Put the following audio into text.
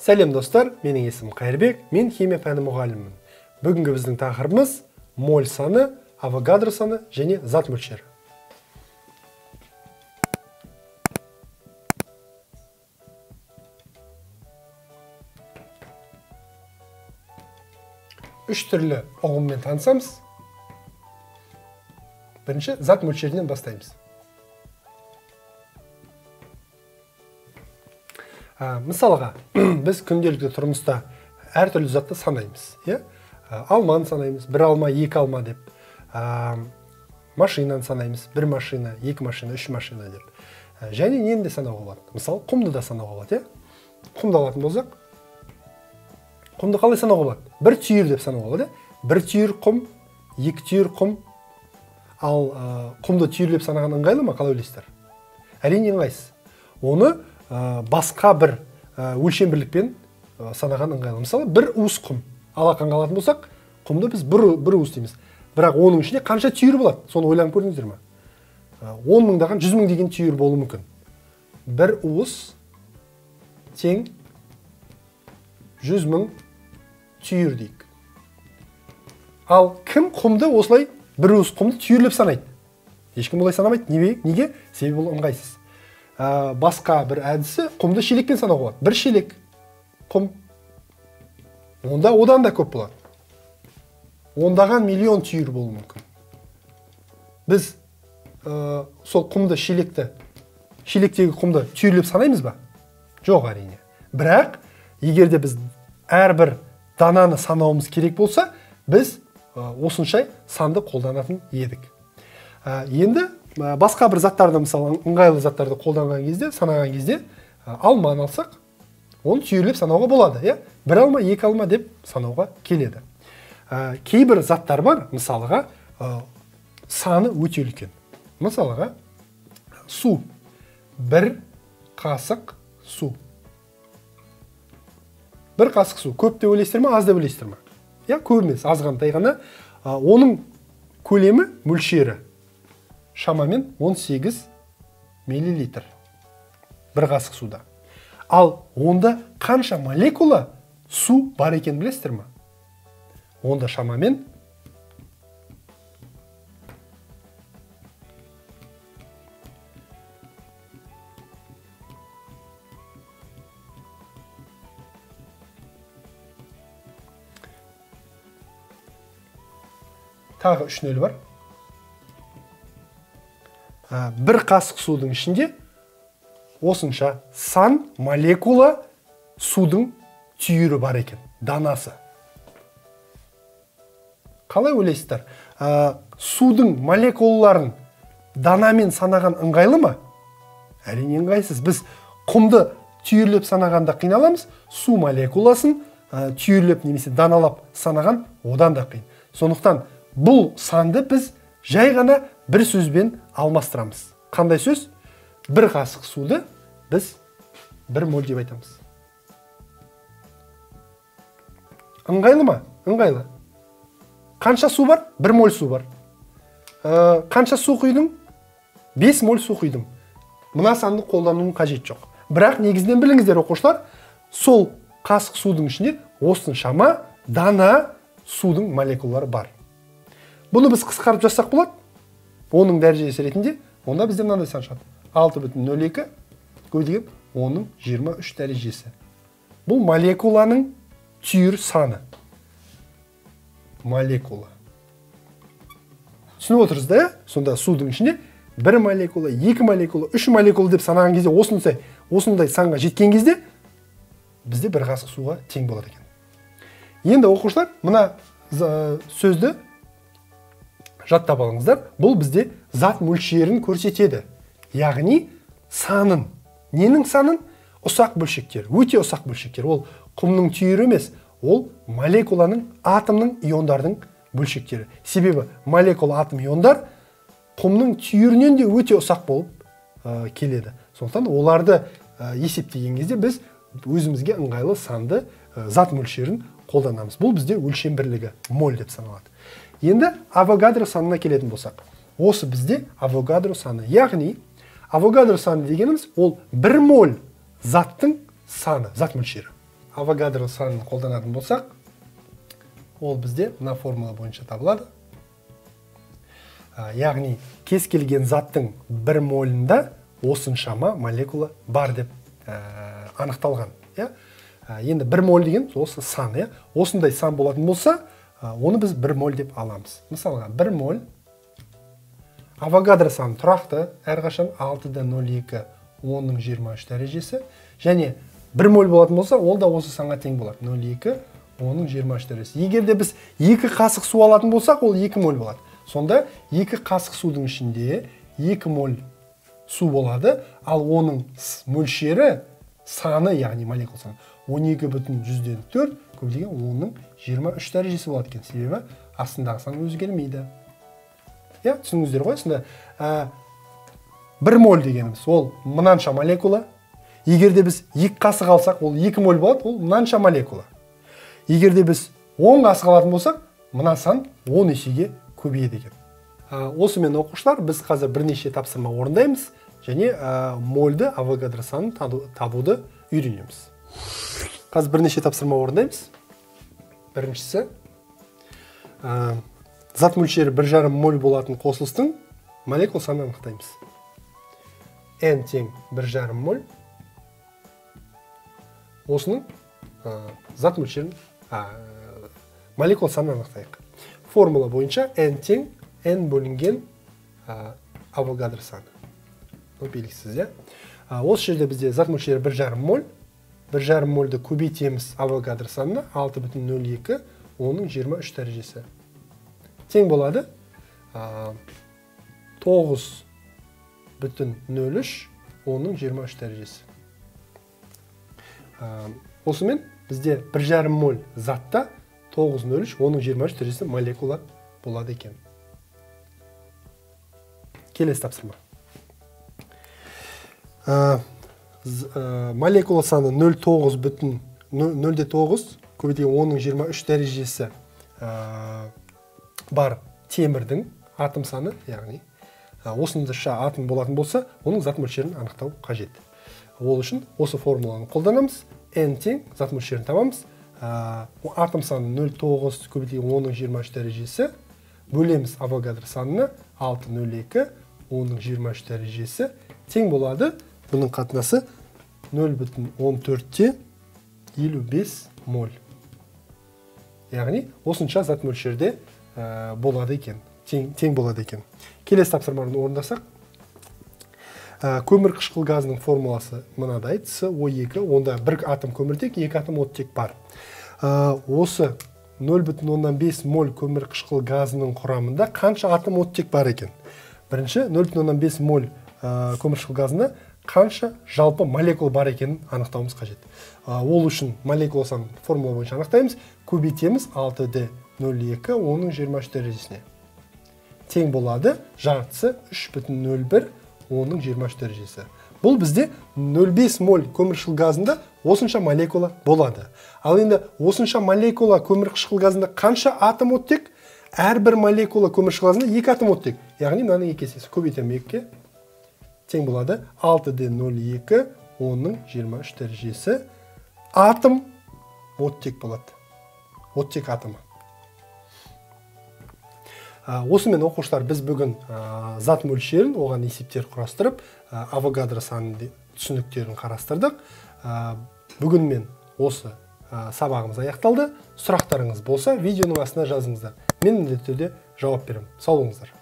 Сәлем достар, менің есімім Қайырбек, мен химия пәні мұғалімімін. Бүгінгі біздің тақырыбымыз моль саны, авогадро саны және зат мөлшері. Үш түрлі ұғыммен танысамыз. Бірінші, зат мөлшерінен бастаймыз. Мысалға, біз күнделікті тұрмыста әртүрлі затты санаймыз. Алманы санаймыз, бір алма, екі алма деп. Машинаны санаймыз, бір машина, екі машина, үш машина деп. Және нені де санауға болады. Мысалы, құмды да санауға болады. Құмды алатын болсақ, құмды қалай санауға болады? Бір түйір деп санауға болады. Бір түйір құм, екі түйір құм. Ал құмды түйірлеп санаған ыңғайлы ма? Қалай ойлайсыздар? Әрине ыңғайсыз. Оны басқа бір өлшем бірлікпен санаған ыңғайлы. Мысалы, бір уыс құм алақанға алатын болсақ, құмды біз бір уыс дейміз. Бірақ оның ішінде қанша түйір болады? Соны ойланып көрдіңіздер ме? 10 мыңдаған 100 мың деген түйір болуы мүмкін. Бір уыс тең 100 мың түйір дейік. Ал кім құмды осылай бір уыс құмды түйірлеп санайды? Ешкім олай санамайды. Неге? Себебі бұл ыңғайсыз. Басқа бір әдісі құмды шелекпен санауға болады. Бір шелек құм. Онда одан да көп болады. Ондаған миллион түйір болуы мүмкін. Біз сол құмды шелектегі құмды түйірлеп санаймыз ба? Жоқ, әрине. Бірақ, егерде біз әрбір дананы санауымыз керек болса, біз осынша санды қолданатын едік. Енді басқа бір заттарды, мысалы, ыңғайлы заттарды қолданған кезде, санаған кезде, алманы алсақ, оны түйірлеп санауға болады. Бір алма, екі алма деп санауға келеді. Кейбір заттар бар, мысалыға, саны өте үлкен. Мысалыға, су. Бір қасық су. Бір қасық су. Көп деп ойлайсыздар ма, аз деп ойлайсыздар ма? Көп емес, азғантай ғана. Оның көлемі, мөлшері шамамен 18 миллилитр. Бір қасық суда. Ал онда қанша молекула су бар екен білесіздер ма? Онда шамамен тағы 3 нөл бар. Бір қасық судың ішінде осынша сан молекула судың түйірі бар екен, данасы. Қалай ойлайсыздар? Судың молекулаларын данамен санаған ыңғайлы ма? Әрине ыңғайсыз. Біз құмды түйірлеп санағанда қиналамыз, су молекуласын түйірлеп немесе даналап санаған одан да қиын. Сондықтан бұл санды біз жай ғана бір сөзбен алмастырамыз. Қандай сөз? Бір қасық суды біз бір моль деп айтамыз. Ыңғайлы ма? Ыңғайлы. Қанша су бар? Бір моль су бар. Қанша су құйдым? 5 моль су құйдым. Мына санды қолдануым қажет жоқ. Бірақ негізінен біліңіздер, оқушылар, сол қасық судың ішінде осыншама дана судың молекулалары бар. Бұны біз қысқарып жазсақ болады. Оның дәрежесі ретінде, онда бізде мынандай сан шығады. 6,02 көбейтілген 10-ның 23 дәрежесі. Бұл молекуланың түйір саны. Молекула. Түсініп отырсыз да? Сонда судың ішінде 1 молекула, 2 молекула, 3 молекула деп санаған кезде, осындай санға жеткен кезде, бізде бір қасық суға тең болады екен. Енді оқушылар, мына сөзді жаттап алыңыздар. Бұл бізде зат мөлшерін көрсетеді. Яғни санын. Ненің санын? Ұсақ бөлшектер, өте ұсақ бөлшектер. Ол құмның түйірі емес, ол молекуланың, атомның, иондардың бөлшектері. Себебі молекула, атом, иондар құмның түйірінен де өте ұсақ болып келеді. Сондықтан оларды есептеген кезде біз өзімізге ыңғайлы санды зат мөлшерін қолданамыз. Бұл бізде өлшем бірлігі, моль деп саналады. Енді авогадро санына келетін болсақ, осы бізде авогадро саны. Яғни, авогадро саны дегеніміз ол 1 моль заттың саны, зат мөлшері. Авогадро санын қолданатын болсақ, ол бізде мына формула бойынша табылады. Яғни, кез келген заттың 1 молында осыншама молекула бар деп анықталған. Енді 1 моль деген осы сан. Осындай сан болатын болса, оны біз 1 моль деп аламыз. Мысалға, 1 моль Авогадро саны тұрақты, әрқашан 6,02 10-ның 23 дәрежесі. Және 1 моль болатын болса, ол да осы санға тең болады. 0,2 10-ның 23 дәрежесі. Егер де біз 2 қасық су алатын болсақ, ол 2 моль болады. Сонда 2 қасық судың ішінде 2 моль су болады, ал оның мөлшері саны, яғни молекула саны 12,4 көбейтілген 10-ның 23 дәрежесі болады екен. Себебі астындағы сан өзгермейді. Түсініңіздер ғой, сонда 1 моль дегеніміз ол мынанша молекула. Егер де біз 2 қасық алсақ, ол 2 моль болады, ол мынанша молекула. Егер де біз 10 қасық алатын болсақ, мына сан 10 есеге көбейеді екен. Осымен оқушылар, біз қазір бірнеше тапсырма орындаймыз және мольді Авогадро санын табуды үйренеміз. Қазір бірнеше тапсырма орындаймыз. Біріншісі, зат мөлшері 1,5 моль болатын қосылыстың молекула санын анықтаймыз. N тең 1,5 моль. Осының зат мөлшерін молекула санын анықтайық. Формула бойынша N тең N бөлінген Авогадро саны. Белгісіз, осы жерде бізде зат мөлшері 1,5 моль. 1,5 мольді көбейтеміз Авогадро санына 6,02 10-ның 23 дәрежесі. Тең болады 9,03 10-ның 23 дәрежесі. Осымен бізде 1,5 моль затта 9,03 10-ның 23 дәрежесі молекула болады екен. Келесі тапсырма. Молекула саны 0,9 көбейтілген 10-ның 23 дәрежесі бар темірдің атом саны, яғни осынша атом болатын болса, оның зат мөлшерін анықтау қажет. Ол үшін осы формуланы қолданамыз. N тең зат мөлшерін табамыз. Атом саны 0,9 көбейтілген 10-ның 23 дәрежесі бөлеміз Авогадро санына 6,02 10-ның 23 дәрежесі тең болады. Бұның қатынасы 0,14-те 55 моль. Яғни осынша зат мөлшерде болады екен, тең болады екен. Келесі тапсырманы орындасақ, көмір қышқыл газының формуласы мынадай: SO2, онда бір атом көміртек, 2 атом оттек бар. Осы 0,5 моль көмір қышқыл газының құрамында қанша атом оттек бар екен? Бірінші, 0,5 моль көмір қышқыл газында қанша жалпы молекула бар екенін анықтауымыз қажет. Ол үшін молекула санын формула бойынша анықтаймыз. Көбейтеміз 6,02 10-ның 23 дәрежесіне. Тең болады жартысы 3,01 10-ның 23 дәрежесі. Бұл бізде 0,5 моль көмір қышқыл газында осынша молекула болады. Ал енді осынша молекула көмір қышқыл газында қанша атом оттек? Әрбір молекула көмір қышқыл газында 2 атом оттек. Яғни мынаның 2 есесі. Көбейтеміз 2-ге. Тең болады 6,02 10-ның 23 дәрежесі атом оттек болады. Оттек атомы. Осымен оқушылар, біз бүгін зат мөлшерін, оған есептер құрастырып, Авогадро санының түсініктерін қарастырдық. Бүгін мен осы сабағымыз аяқталды. Сұрақтарыңыз болса, видеоның астына жазыңыздар. Мен міндетті түрде жауап беремін. Сау болыңыздар.